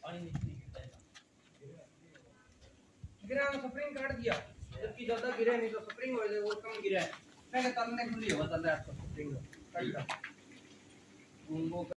गिरा स्प्रिंग काट दिया, जबकि ज्यादा गिरे नहीं तो स्प्रिंग हो जाए, वो कम गिरा है। मैंने तलने खुली हवा चल रहा है, स्प्रिंग कट